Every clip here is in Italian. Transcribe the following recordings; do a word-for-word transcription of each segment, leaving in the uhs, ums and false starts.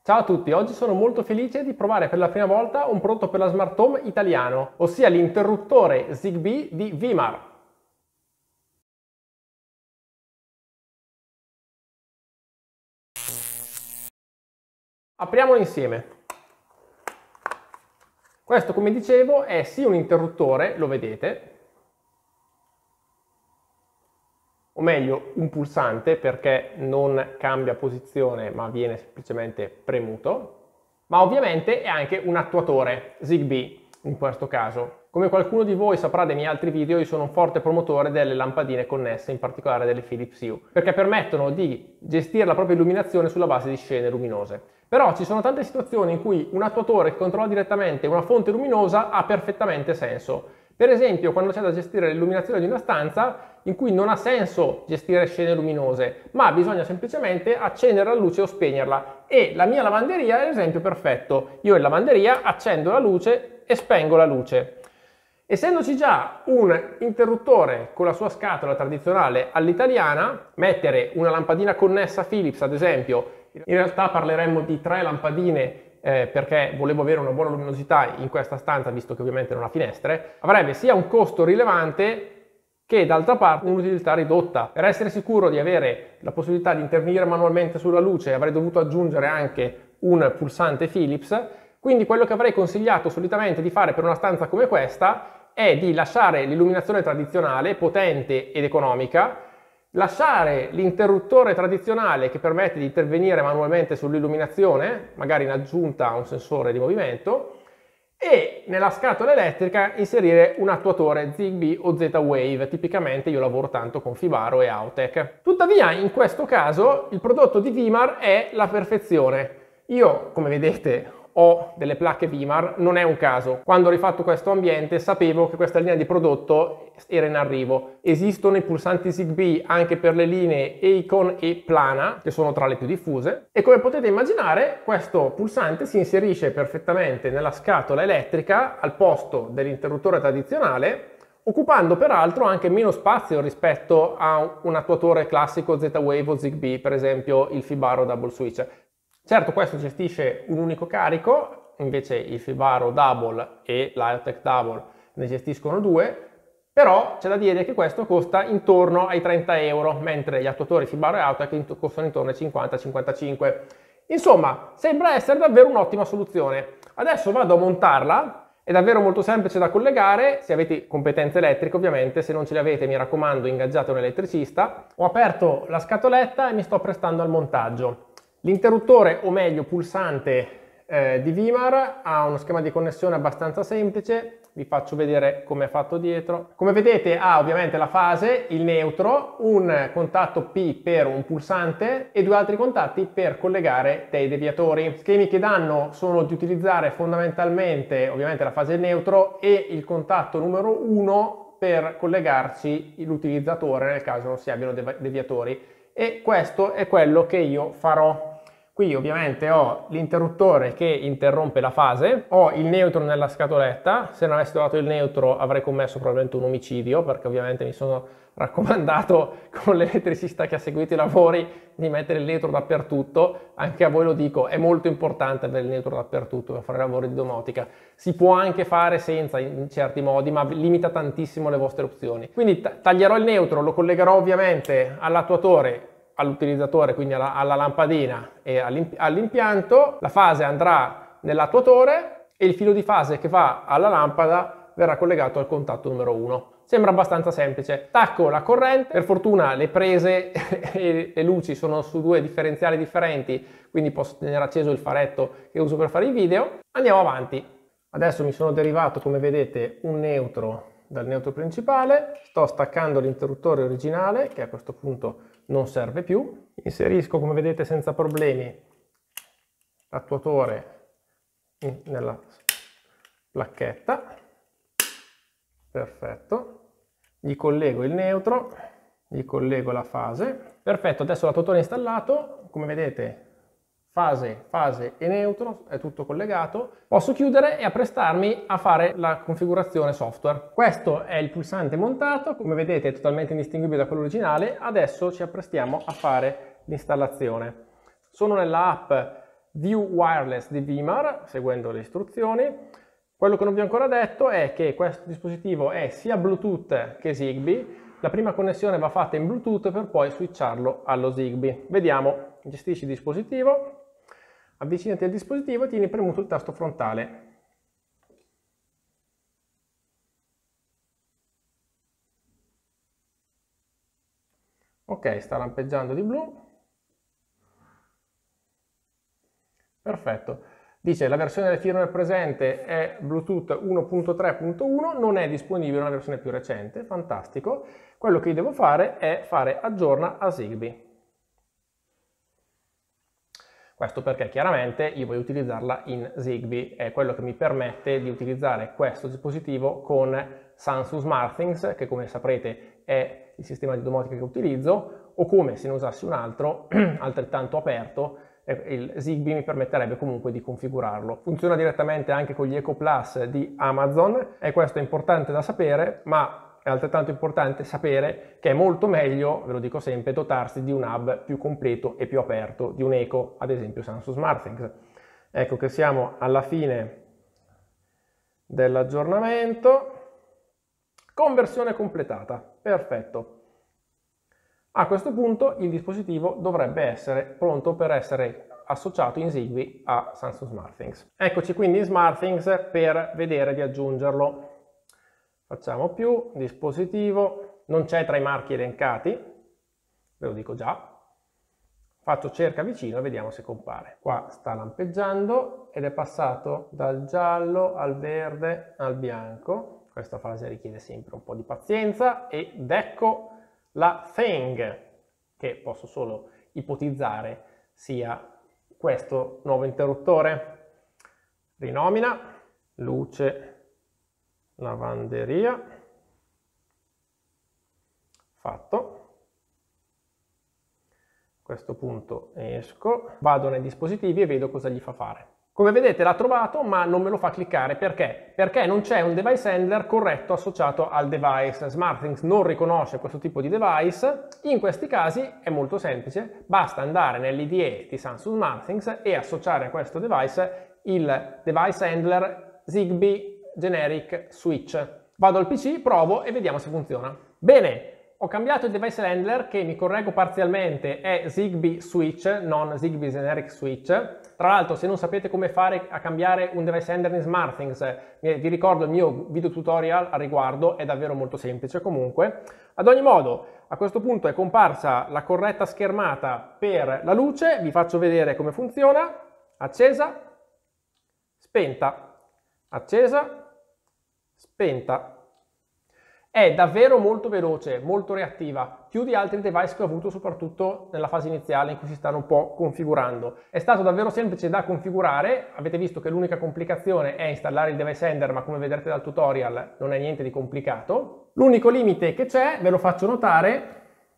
Ciao a tutti, oggi sono molto felice di provare per la prima volta un prodotto per la smart home italiano, ossia l'interruttore Zigbee di Vimar. Apriamolo insieme. Questo, come dicevo, è sì un interruttore, lo vedete, o meglio un pulsante perché non cambia posizione ma viene semplicemente premuto, ma ovviamente è anche un attuatore Zigbee in questo caso. Come qualcuno di voi saprà dai miei altri video, io sono un forte promotore delle lampadine connesse, in particolare delle Philips Hue, perché permettono di gestire la propria illuminazione sulla base di scene luminose. Però ci sono tante situazioni in cui un attuatore che controlla direttamente una fonte luminosa ha perfettamente senso. Per esempio, quando c'è da gestire l'illuminazione di una stanza in cui non ha senso gestire scene luminose, ma bisogna semplicemente accendere la luce o spegnerla. E la mia lavanderia è l'esempio perfetto. Io in lavanderia accendo la luce e spengo la luce. Essendoci già un interruttore con la sua scatola tradizionale all'italiana, mettere una lampadina connessa Philips, ad esempio, in realtà parleremmo di tre lampadine eh, perché volevo avere una buona luminosità in questa stanza, visto che ovviamente non ha finestre, avrebbe sia un costo rilevante che d'altra parte un'utilità ridotta. Per essere sicuro di avere la possibilità di intervenire manualmente sulla luce avrei dovuto aggiungere anche un pulsante Philips, quindi quello che avrei consigliato solitamente di fare per una stanza come questa è di lasciare l'illuminazione tradizionale, potente ed economica, lasciare l'interruttore tradizionale che permette di intervenire manualmente sull'illuminazione, magari in aggiunta a un sensore di movimento, e nella scatola elettrica inserire un attuatore Zigbee o Z-Wave. Tipicamente io lavoro tanto con Fibaro e Autech. Tuttavia in questo caso il prodotto di Vimar è la perfezione. Io, come vedete, ho delle placche Vimar, non è un caso. Quando ho rifatto questo ambiente sapevo che questa linea di prodotto era in arrivo. Esistono i pulsanti Zigbee anche per le linee Acon e Plana, che sono tra le più diffuse, e come potete immaginare questo pulsante si inserisce perfettamente nella scatola elettrica al posto dell'interruttore tradizionale, occupando peraltro anche meno spazio rispetto a un attuatore classico Z-Wave o Zigbee, per esempio il Fibaro Double Switch. Certo, questo gestisce un unico carico, invece il Fibaro Double e l'Autech Double ne gestiscono due, però c'è da dire che questo costa intorno ai trenta euro, mentre gli attuatori Fibaro e Autech costano intorno ai cinquanta cinquantacinque. Insomma, sembra essere davvero un'ottima soluzione. Adesso vado a montarla, è davvero molto semplice da collegare, se avete competenze elettriche ovviamente, se non ce le avete mi raccomando ingaggiate un elettricista. Ho aperto la scatoletta e mi sto prestando al montaggio. L'interruttore, o meglio pulsante eh, di Vimar, ha uno schema di connessione abbastanza semplice, vi faccio vedere come è fatto dietro. Come vedete ha ovviamente la fase, il neutro, un contatto P per un pulsante e due altri contatti per collegare dei deviatori. Schemi che danno sono di utilizzare fondamentalmente ovviamente la fase neutro e il contatto numero uno per collegarci l'utilizzatore nel caso non si abbiano deviatori, e questo è quello che io farò. Qui ovviamente ho l'interruttore che interrompe la fase, ho il neutro nella scatoletta. Se non avessi trovato il neutro avrei commesso probabilmente un omicidio, perché ovviamente mi sono raccomandato con l'elettricista che ha seguito i lavori di mettere il neutro dappertutto. Anche a voi lo dico, è molto importante avere il neutro dappertutto per fare lavori di domotica. Si può anche fare senza in certi modi, ma limita tantissimo le vostre opzioni. Quindi taglierò il neutro, lo collegherò ovviamente all'attuatore, all'utilizzatore, quindi alla, alla lampadina e all'impianto. La fase andrà nell'attuatore e il filo di fase che va alla lampada verrà collegato al contatto numero uno. Sembra abbastanza semplice. Stacco la corrente, per fortuna le prese e le luci sono su due differenziali differenti, quindi posso tenere acceso il faretto che uso per fare i video. Andiamo avanti. Adesso mi sono derivato, come vedete, un neutro dal neutro principale, sto staccando l'interruttore originale che a questo punto non serve più, inserisco come vedete senza problemi l'attuatore nella placchetta, perfetto, gli collego il neutro, gli collego la fase, perfetto. Adesso l'attuatore è installato, come vedete fase, fase e neutro, è tutto collegato. Posso chiudere e apprestarmi a fare la configurazione software. Questo è il pulsante montato, come vedete è totalmente indistinguibile da quello originale. Adesso ci apprestiamo a fare l'installazione. Sono nella app View Wireless di Vimar, seguendo le istruzioni. Quello che non vi ho ancora detto è che questo dispositivo è sia Bluetooth che Zigbee. La prima connessione va fatta in Bluetooth per poi switcharlo allo Zigbee. Vediamo, gestisci il dispositivo, avvicinati al dispositivo e tieni premuto il tasto frontale. Ok, sta lampeggiando di blu. Perfetto. Dice la versione del firmware presente è Bluetooth uno punto tre punto uno, non è disponibile una versione più recente, fantastico. Quello che devo fare è fare aggiorna a Zigbee. Questo perché chiaramente io voglio utilizzarla in Zigbee, è quello che mi permette di utilizzare questo dispositivo con Samsung SmartThings, che come saprete è il sistema di domotica che utilizzo, o come se ne usassi un altro altrettanto aperto, il Zigbee mi permetterebbe comunque di configurarlo. Funziona direttamente anche con gli Echo Plus di Amazon e questo è importante da sapere, ma è altrettanto importante sapere che è molto meglio, ve lo dico sempre, dotarsi di un hub più completo e più aperto di un Echo, ad esempio Samsung SmartThings. Ecco che siamo alla fine dell'aggiornamento. Conversione completata, perfetto. A questo punto il dispositivo dovrebbe essere pronto per essere associato in Zigbee a Samsung SmartThings. Eccoci quindi in SmartThings per vedere di aggiungerlo. Facciamo più, dispositivo, non c'è tra i marchi elencati, ve lo dico già. Faccio cerca vicino e vediamo se compare. Qua sta lampeggiando ed è passato dal giallo al verde al bianco. Questa fase richiede sempre un po' di pazienza ed ecco la Thing, che posso solo ipotizzare sia questo nuovo interruttore. Rinomina, luce, lavanderia, fatto. A questo punto esco, vado nei dispositivi e vedo cosa gli fa fare. Come vedete l'ha trovato ma non me lo fa cliccare, perché? Perché non c'è un device handler corretto associato al device. SmartThings non riconosce questo tipo di device. In questi casi è molto semplice, basta andare nell'I D E di Samsung SmartThings e associare a questo device il device handler Zigbee Generic Switch. Vado al P C, provo e vediamo se funziona. Bene! Ho cambiato il device handler che, mi correggo parzialmente, è Zigbee Switch, non Zigbee Generic Switch. Tra l'altro, se non sapete come fare a cambiare un device handler in SmartThings, vi ricordo il mio video tutorial a riguardo, è davvero molto semplice comunque. Ad ogni modo, a questo punto è comparsa la corretta schermata per la luce, vi faccio vedere come funziona. Accesa, spenta, accesa, spenta. È davvero molto veloce, molto reattiva, più di altri device che ho avuto soprattutto nella fase iniziale in cui si stanno un po' configurando. È stato davvero semplice da configurare, avete visto che l'unica complicazione è installare il device handler, ma come vedrete dal tutorial non è niente di complicato. L'unico limite che c'è, ve lo faccio notare,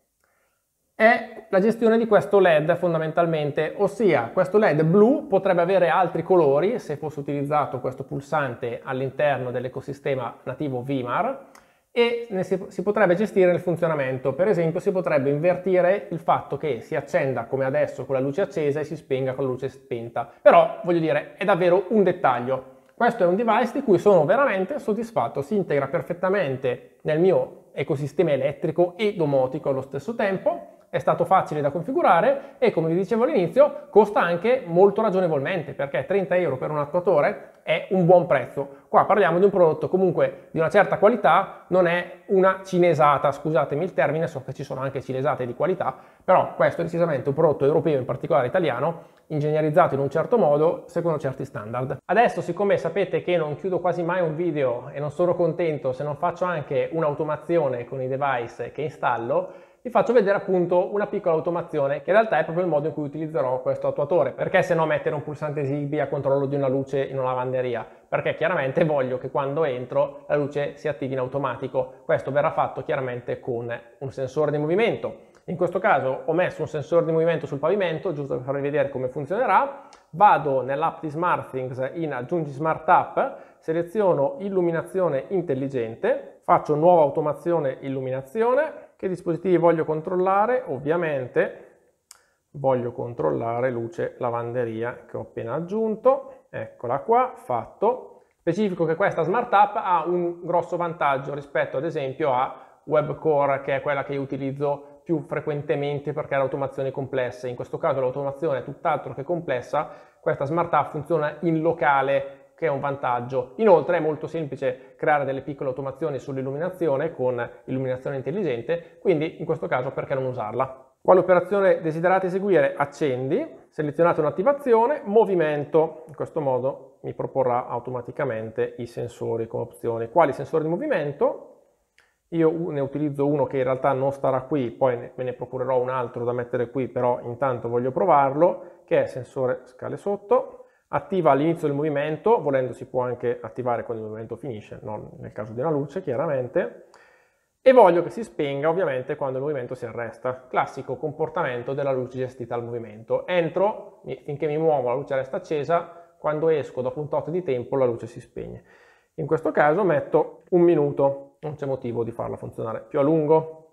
è la gestione di questo L E D fondamentalmente, ossia questo L E D blu potrebbe avere altri colori se fosse utilizzato questo pulsante all'interno dell'ecosistema nativo Vimar, e ne si, si potrebbe gestire il funzionamento. Per esempio si potrebbe invertire il fatto che si accenda come adesso con la luce accesa e si spenga con la luce spenta, però voglio dire è davvero un dettaglio. Questo è un device di cui sono veramente soddisfatto, si integra perfettamente nel mio ecosistema elettrico e domotico allo stesso tempo, è stato facile da configurare e, come vi dicevo all'inizio, costa anche molto ragionevolmente, perché trenta euro per un attuatore è un buon prezzo. Qua parliamo di un prodotto comunque di una certa qualità, non è una cinesata, scusatemi il termine, so che ci sono anche cinesate di qualità, però questo è decisamente un prodotto europeo, in particolare italiano, ingegnerizzato in un certo modo, secondo certi standard. Adesso, siccome sapete che non chiudo quasi mai un video e non sono contento se non faccio anche un'automazione con i device che installo, vi faccio vedere appunto una piccola automazione che in realtà è proprio il modo in cui utilizzerò questo attuatore. Perché se no mettere un pulsante Zigbee a controllo di una luce in una lavanderia? Perché chiaramente voglio che quando entro la luce si attivi in automatico. Questo verrà fatto chiaramente con un sensore di movimento. In questo caso ho messo un sensore di movimento sul pavimento, giusto per farvi vedere come funzionerà. Vado nell'app di SmartThings in Aggiungi Smart App, seleziono illuminazione intelligente, faccio nuova automazione illuminazione. Che dispositivi voglio controllare? Ovviamente voglio controllare luce lavanderia che ho appena aggiunto, eccola qua, fatto. Specifico che questa Smart App ha un grosso vantaggio rispetto ad esempio a WebCore, che è quella che io utilizzo più frequentemente perché ha automazioni complesse. In questo caso l'automazione è tutt'altro che complessa, questa Smart App funziona in locale, che è un vantaggio. Inoltre è molto semplice creare delle piccole automazioni sull'illuminazione con illuminazione intelligente, quindi in questo caso perché non usarla? Quale operazione desiderate eseguire? Accendi, selezionate un'attivazione, movimento. In questo modo mi proporrà automaticamente i sensori come opzioni. Quali sensori di movimento? Io ne utilizzo uno che in realtà non starà qui, poi me ne procurerò un altro da mettere qui, però intanto voglio provarlo, che è sensore scale sotto. Attiva all'inizio del movimento, volendo si può anche attivare quando il movimento finisce, non nel caso di una luce chiaramente, e voglio che si spenga ovviamente quando il movimento si arresta. Classico comportamento della luce gestita al movimento. Entro, finché mi muovo la luce resta accesa, quando esco dopo un tot di tempo la luce si spegne. In questo caso metto un minuto, non c'è motivo di farla funzionare più a lungo.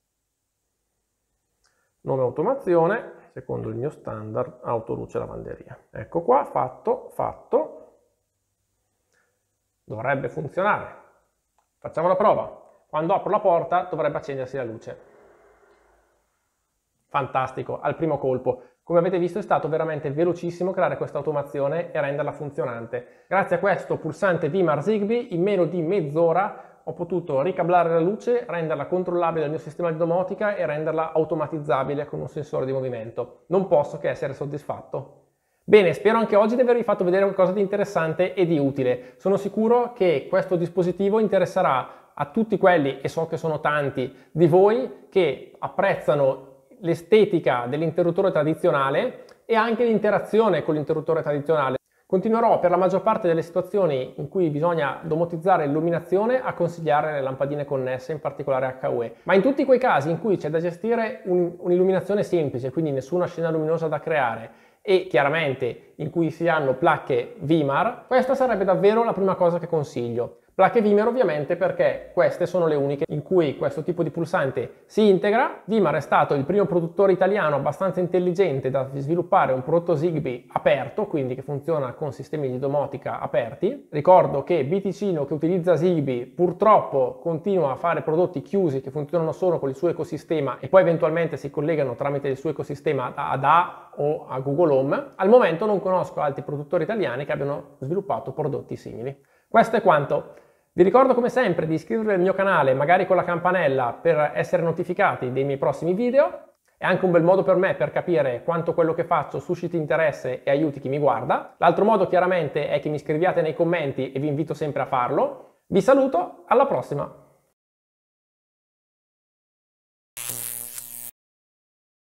Nome automazione. Secondo il mio standard, autoluce lavanderia. Ecco qua, fatto, fatto. Dovrebbe funzionare. Facciamo la prova. Quando apro la porta dovrebbe accendersi la luce. Fantastico, al primo colpo. Come avete visto è stato veramente velocissimo creare questa automazione e renderla funzionante. Grazie a questo pulsante Vimar Zigbee in meno di mezz'ora ho potuto ricablare la luce, renderla controllabile dal mio sistema di domotica e renderla automatizzabile con un sensore di movimento. Non posso che essere soddisfatto. Bene, spero anche oggi di avervi fatto vedere qualcosa di interessante e di utile. Sono sicuro che questo dispositivo interesserà a tutti quelli, e so che sono tanti di voi, che apprezzano l'estetica dell'interruttore tradizionale e anche l'interazione con l'interruttore tradizionale. Continuerò per la maggior parte delle situazioni in cui bisogna domotizzare l'illuminazione a consigliare le lampadine connesse, in particolare H U E. Ma in tutti quei casi in cui c'è da gestire un, un'illuminazione semplice, quindi nessuna scena luminosa da creare, e chiaramente in cui si hanno placche Vimar, questa sarebbe davvero la prima cosa che consiglio. Placche Vimar ovviamente perché queste sono le uniche in cui questo tipo di pulsante si integra. Vimar è stato il primo produttore italiano abbastanza intelligente da sviluppare un prodotto Zigbee aperto, quindi che funziona con sistemi di domotica aperti. Ricordo che Biticino, che utilizza Zigbee, purtroppo continua a fare prodotti chiusi che funzionano solo con il suo ecosistema e poi eventualmente si collegano tramite il suo ecosistema ad A o a Google Home. Al momento non conosco altri produttori italiani che abbiano sviluppato prodotti simili. Questo è quanto. Vi ricordo come sempre di iscrivervi al mio canale, magari con la campanella, per essere notificati dei miei prossimi video. È anche un bel modo per me per capire quanto quello che faccio susciti interesse e aiuti chi mi guarda. L'altro modo chiaramente è che mi scriviate nei commenti e vi invito sempre a farlo. Vi saluto, alla prossima!